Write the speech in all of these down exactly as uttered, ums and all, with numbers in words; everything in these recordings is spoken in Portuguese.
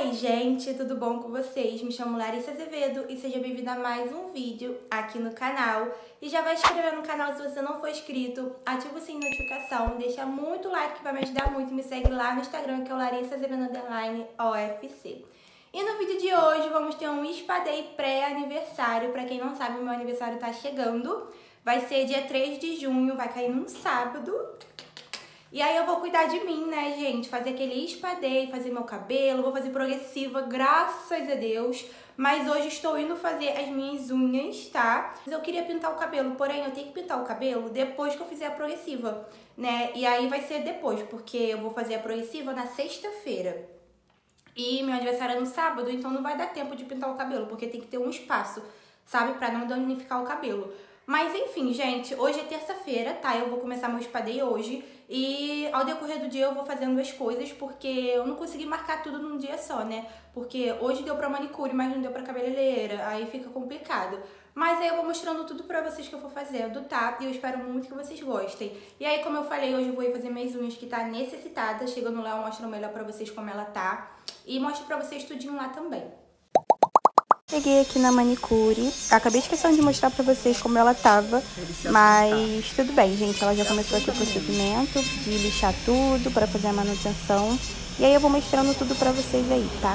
aí, gente, tudo bom com vocês? Me chamo Larissa Azevedo e seja bem-vinda a mais um vídeo aqui no canal. E já vai se inscrever no canal se você não for inscrito, ativa o sininho de notificação, deixa muito like que vai me ajudar muito e me segue lá no Instagram que é o Larissa Azevedo underline O F C. E no vídeo de hoje vamos ter um Spa Day pré-aniversário. Pra quem não sabe, o meu aniversário tá chegando. Vai ser dia três de junho, vai cair num sábado. E aí eu vou cuidar de mim, né, gente? Fazer aquele Spa Day, fazer meu cabelo, vou fazer progressiva, graças a Deus. Mas hoje estou indo fazer as minhas unhas, tá? Eu queria pintar o cabelo, porém eu tenho que pintar o cabelo depois que eu fizer a progressiva, né? E aí vai ser depois, porque eu vou fazer a progressiva na sexta-feira. E meu aniversário é no sábado, então não vai dar tempo de pintar o cabelo, porque tem que ter um espaço, sabe? Pra não danificar o cabelo. Mas enfim, gente, hoje é terça-feira, tá? Eu vou começar meu Spa Day hoje e ao decorrer do dia eu vou fazendo as coisas porque eu não consegui marcar tudo num dia só, né? Porque hoje deu pra manicure, mas não deu pra cabeleireira, aí fica complicado. Mas aí eu vou mostrando tudo pra vocês que eu vou fazendo, tá? E eu espero muito que vocês gostem. E aí, como eu falei, hoje eu vou ir fazer minhas unhas que tá necessitada. Chegando lá eu mostro melhor pra vocês como ela tá. E mostro pra vocês tudinho lá também. Cheguei aqui na manicure, acabei esquecendo de mostrar pra vocês como ela tava, mas tudo bem, gente, ela já começou aqui o procedimento de lixar tudo pra fazer a manutenção, e aí eu vou mostrando tudo pra vocês aí, tá?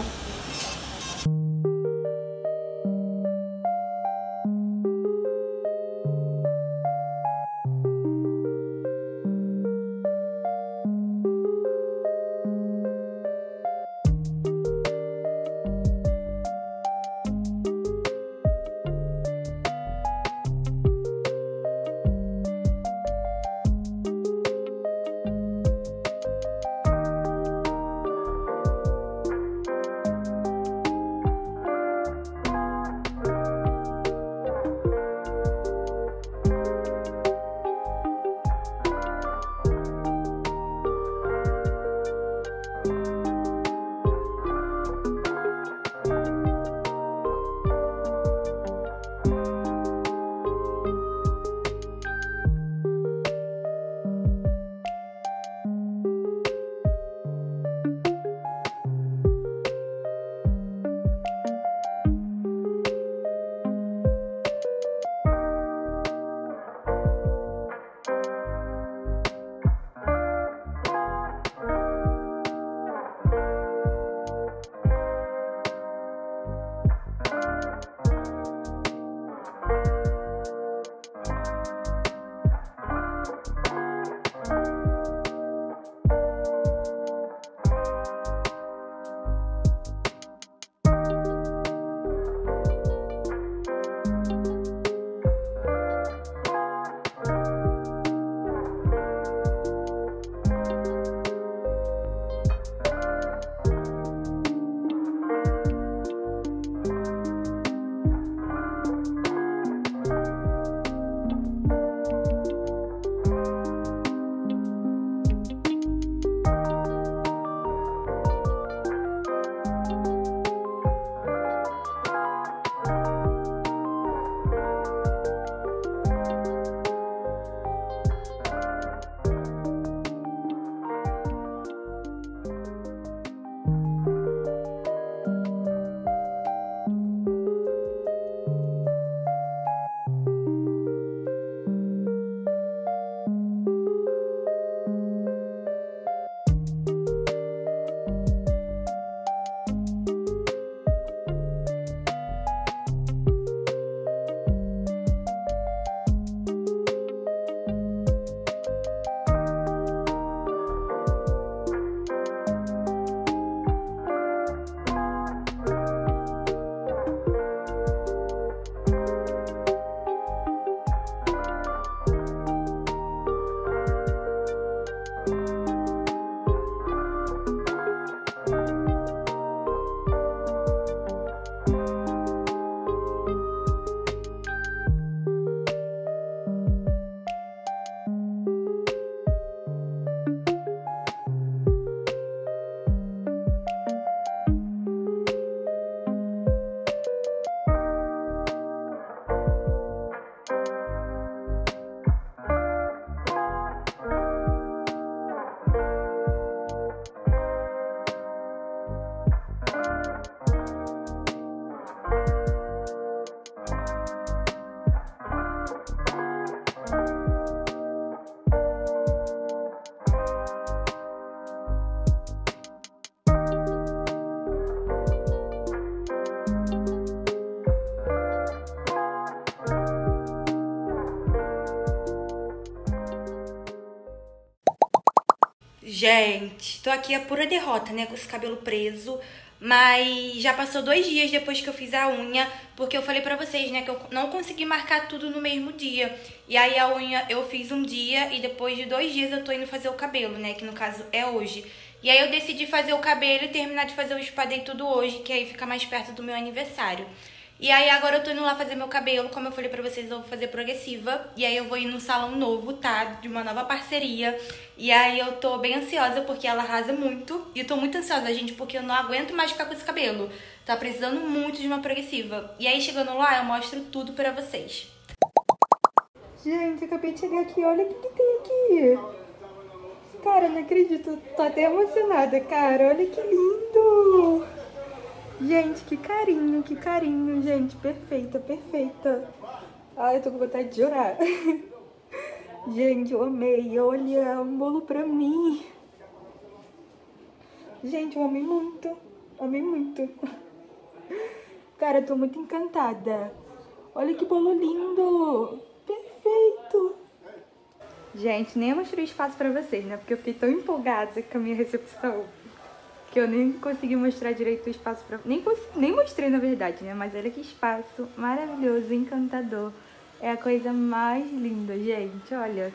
Gente, tô aqui a pura derrota, né, com esse cabelo preso, mas já passou dois dias depois que eu fiz a unha, porque eu falei pra vocês, né, que eu não consegui marcar tudo no mesmo dia. E aí a unha eu fiz um dia e depois de dois dias eu tô indo fazer o cabelo, né, que no caso é hoje. E aí eu decidi fazer o cabelo e terminar de fazer o spa day tudo hoje, que aí fica mais perto do meu aniversário. E aí agora eu tô indo lá fazer meu cabelo, como eu falei pra vocês, eu vou fazer progressiva. E aí eu vou ir num salão novo, tá? De uma nova parceria. E aí eu tô bem ansiosa porque ela arrasa muito. E eu tô muito ansiosa, gente, porque eu não aguento mais ficar com esse cabelo. Tá precisando muito de uma progressiva. E aí chegando lá eu mostro tudo pra vocês. Gente, acabei de chegar aqui, olha o que, que tem aqui. Cara, não acredito, tô até emocionada, cara, olha que lindo. Gente, que carinho, que carinho, gente, perfeita, perfeita. Ai, eu tô com vontade de chorar. Gente, eu amei, olha, um bolo pra mim. Gente, eu amei muito, amei muito. Cara, eu tô muito encantada. Olha que bolo lindo, perfeito. Gente, nem mostrei espaço pra vocês, né, porque eu fiquei tão empolgada com a minha recepção que eu nem consegui mostrar direito o espaço pra... Nem, nem mostrei, na verdade, né? Mas olha que espaço maravilhoso, encantador. É a coisa mais linda, gente, olha.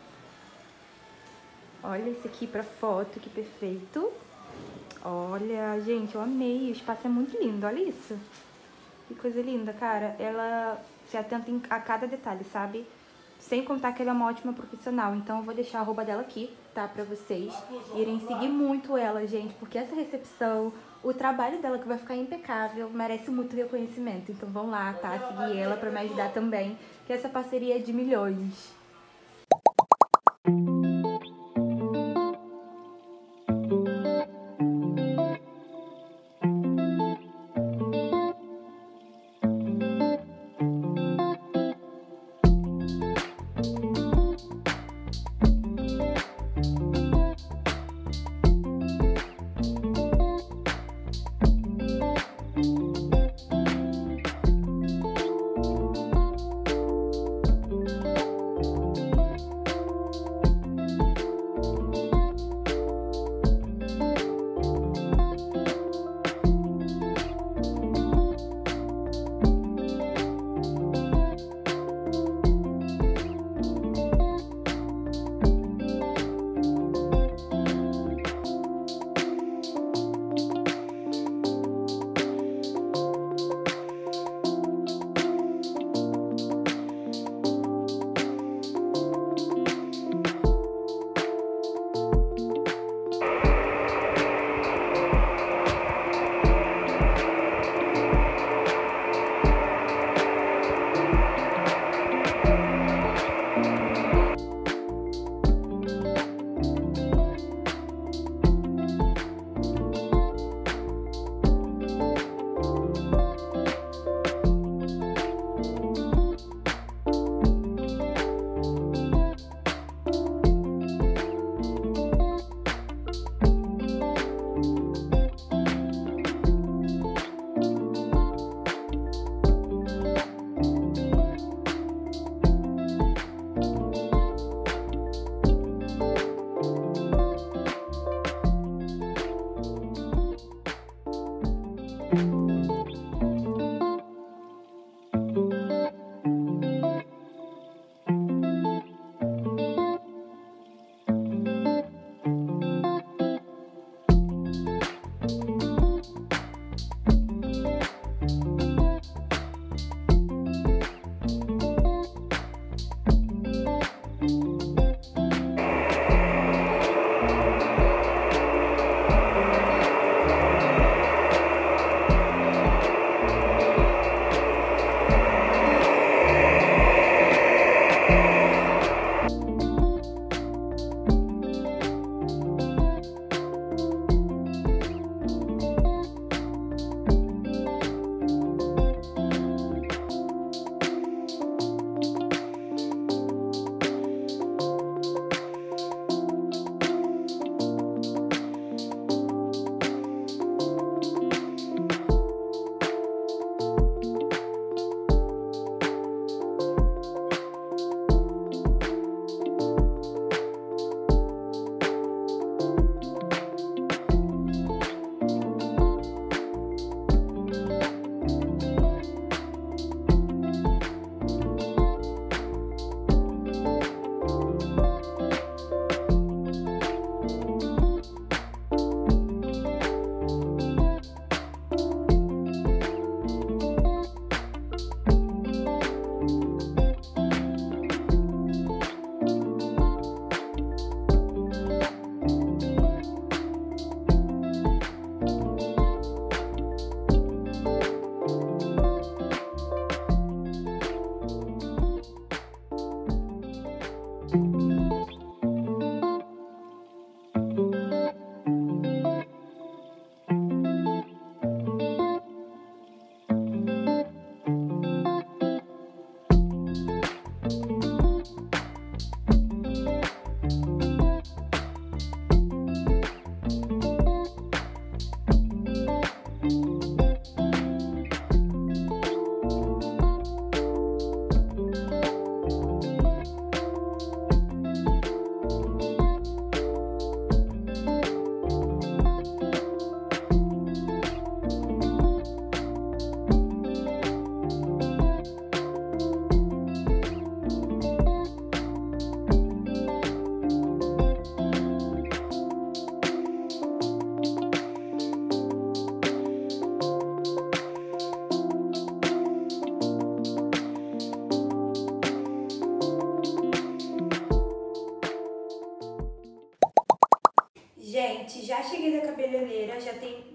Olha esse aqui pra foto, que perfeito. Olha, gente, eu amei. O espaço é muito lindo, olha isso. Que coisa linda, cara. Ela se atenta a cada detalhe, sabe? Sem contar que ela é uma ótima profissional. Então eu vou deixar a arroba dela aqui, tá? Pra vocês irem seguir muito ela, gente. Porque essa recepção, o trabalho dela que vai ficar impecável, merece muito reconhecimento. Então vão lá, tá? Seguir ela pra me ajudar também. Que essa parceria é de milhões.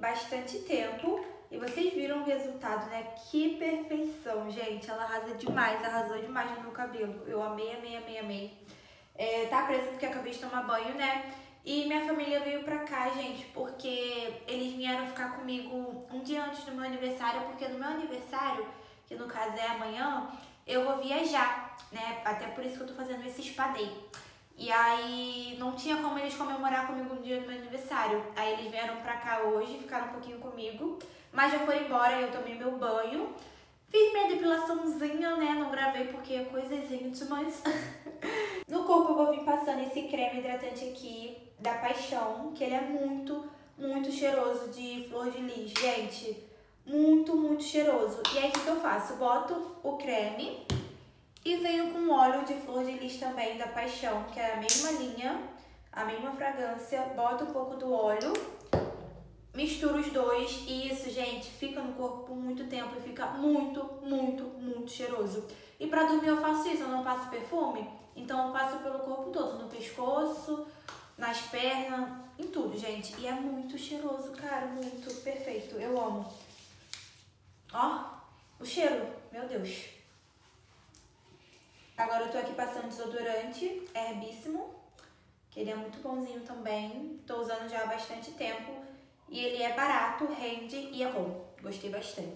bastante tempo. E vocês viram o resultado, né? Que perfeição, gente. Ela arrasa demais, arrasou demais no meu cabelo. Eu amei, amei, amei, amei. É, tá presa porque acabei de tomar banho, né? E minha família veio pra cá, gente, porque eles vieram ficar comigo um dia antes do meu aniversário, porque no meu aniversário, que no caso é amanhã, eu vou viajar, né? Até por isso que eu tô fazendo esse spa day. E aí não tinha como eles comemorar comigo no dia do meu aniversário. Aí eles vieram pra cá hoje, ficaram um pouquinho comigo, mas já foram embora, eu tomei meu banho. Fiz minha depilaçãozinha, né? Não gravei porque é coisas íntimas. No corpo eu vou vir passando esse creme hidratante aqui da Paixão, que ele é muito, muito cheiroso, de flor de lis. Gente, muito, muito cheiroso. E aí o que eu faço? Boto o creme e venho com óleo de flor de lis também da Paixão, que é a mesma linha, a mesma fragrância. Boto um pouco do óleo, misturo os dois e isso, gente, fica no corpo por muito tempo e fica muito, muito, muito cheiroso. E pra dormir eu faço isso, eu não passo perfume, então eu passo pelo corpo todo, no pescoço, nas pernas, em tudo, gente. E é muito cheiroso, cara, muito perfeito, eu amo. Ó, o cheiro, meu Deus. Agora eu tô aqui passando desodorante Herbíssimo, que ele é muito bonzinho também, tô usando já há bastante tempo. E ele é barato, rende e é bom. Gostei bastante.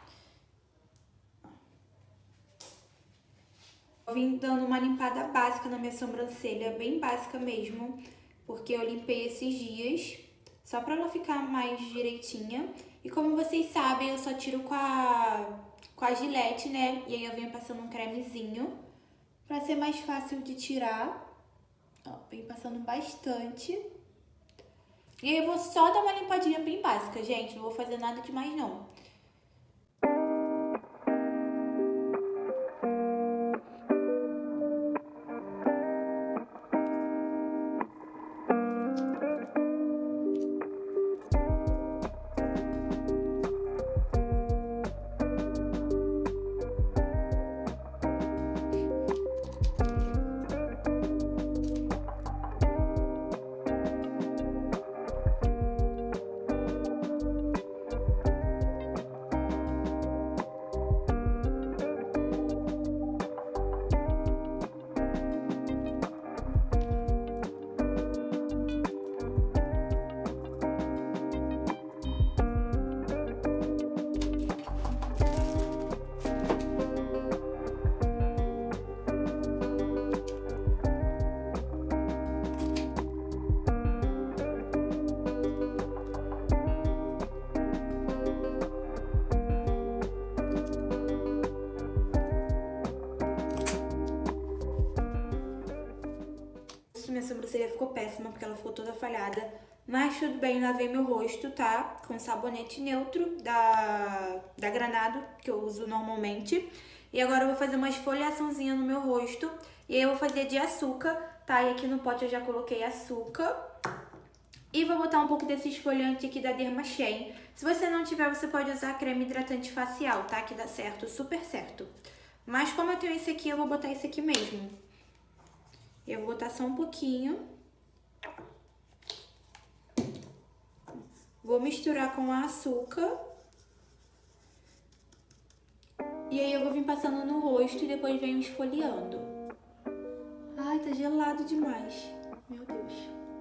Eu vim dando uma limpada básica na minha sobrancelha, bem básica mesmo, porque eu limpei esses dias, só pra ela ficar mais direitinha. E como vocês sabem, eu só tiro com a, com a Gillette, né? E aí eu venho passando um cremezinho, pra ser mais fácil de tirar. Ó, venho passando bastante. E aí eu vou só dar uma limpadinha bem básica, gente. Não vou fazer nada demais, não. Minha sobrancelha ficou péssima porque ela ficou toda falhada, mas tudo bem, lavei meu rosto, tá? Com sabonete neutro da, da Granado, que eu uso normalmente. E agora eu vou fazer uma esfoliaçãozinha no meu rosto, e aí eu vou fazer de açúcar, tá? E aqui no pote eu já coloquei açúcar. E vou botar um pouco desse esfoliante aqui da Dermachen. Se você não tiver, você pode usar creme hidratante facial, tá? Que dá certo, super certo. Mas como eu tenho esse aqui, eu vou botar esse aqui mesmo. Eu vou botar só um pouquinho. Vou misturar com o açúcar. E aí eu vou vir passando no rosto e depois venho esfoliando. Ai, tá gelado demais. Meu Deus.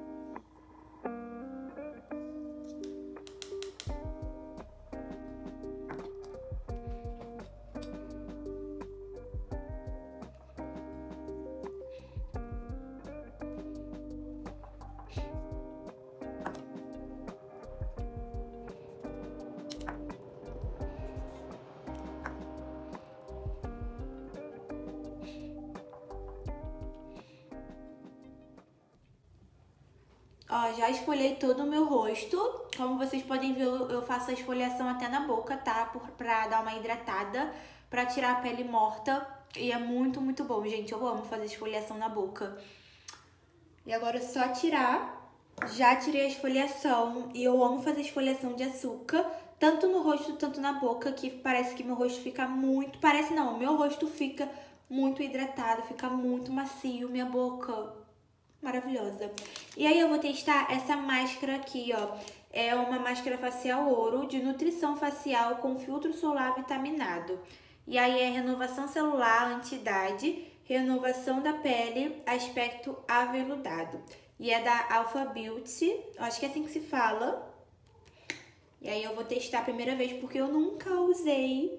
Ó, já esfoliei todo o meu rosto. Como vocês podem ver, eu faço a esfoliação até na boca, tá? Pra dar uma hidratada, pra tirar a pele morta. E é muito, muito bom, gente. Eu amo fazer esfoliação na boca. E agora é só tirar. Já tirei a esfoliação. E eu amo fazer esfoliação de açúcar, tanto no rosto, tanto na boca, que parece que meu rosto fica muito... Parece não, meu rosto fica muito hidratado, fica muito macio, minha boca... maravilhosa. E aí eu vou testar essa máscara aqui, ó. É uma máscara facial ouro de nutrição facial com filtro solar vitaminado. E aí é renovação celular, anti-idade, renovação da pele, aspecto aveludado. E é da Alpha Beauty, acho que é assim que se fala. E aí eu vou testar a primeira vez porque eu nunca usei.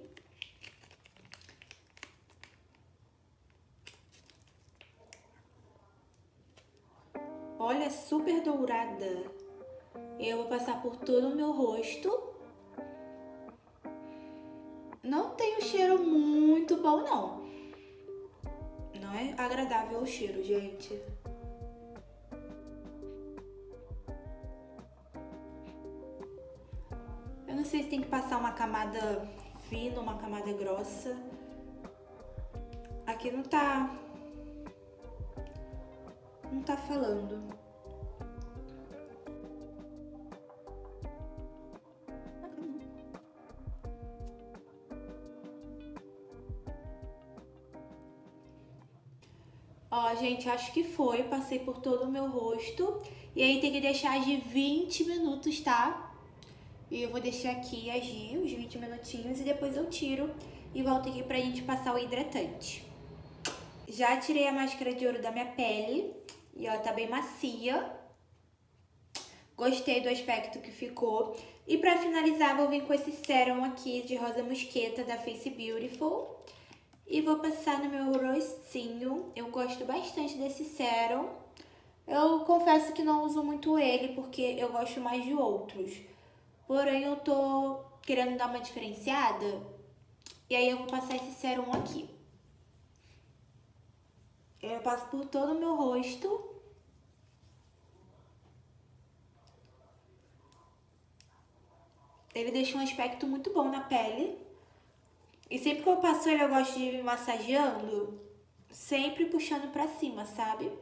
Olha, super dourada. Eu vou passar por todo o meu rosto. Não tem um cheiro muito bom, não. Não é agradável o cheiro, gente. Eu não sei se tem que passar uma camada fina, uma camada grossa. Aqui não tá... Não tá falando. Ó, gente, acho que foi. Passei por todo o meu rosto. E aí tem que deixar de vinte minutos, tá? E eu vou deixar aqui agir uns vinte minutinhos e depois eu tiro e volto aqui pra gente passar o hidratante. Já tirei a máscara de ouro da minha pele e ó, tá bem macia. Gostei do aspecto que ficou. E pra finalizar, vou vir com esse sérum aqui de rosa mosqueta da Face Beautiful. E vou passar no meu rostinho. Eu gosto bastante desse sérum. Eu confesso que não uso muito ele porque eu gosto mais de outros. Porém, eu tô querendo dar uma diferenciada. E aí eu vou passar esse sérum aqui. Eu passo por todo o meu rosto. Ele deixa um aspecto muito bom na pele. E sempre que eu passo ele, eu gosto de ir massageando. Sempre puxando pra cima, sabe?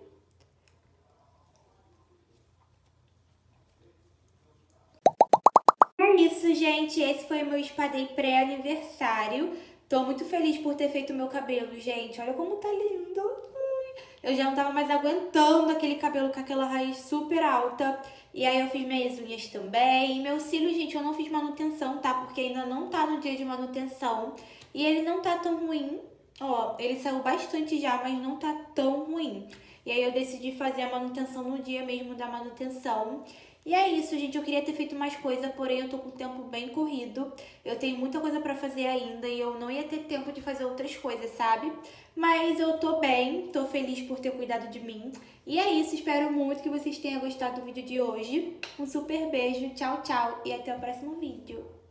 É isso, gente. Esse foi o meu spa day pré-aniversário. Tô muito feliz por ter feito o meu cabelo, gente. Olha como tá lindo. Eu já não tava mais aguentando aquele cabelo com aquela raiz super alta. E aí eu fiz minhas unhas também. E meu cílio, gente, eu não fiz manutenção, tá? Porque ainda não tá no dia de manutenção. E ele não tá tão ruim. Ó, ele saiu bastante já, mas não tá tão ruim. E aí eu decidi fazer a manutenção no dia mesmo da manutenção. E é isso, gente. Eu queria ter feito mais coisa, porém eu tô com o tempo bem corrido. Eu tenho muita coisa pra fazer ainda e eu não ia ter tempo de fazer outras coisas, sabe? Mas eu tô bem, tô feliz por ter cuidado de mim. E é isso, espero muito que vocês tenham gostado do vídeo de hoje. Um super beijo, tchau, tchau e até o próximo vídeo.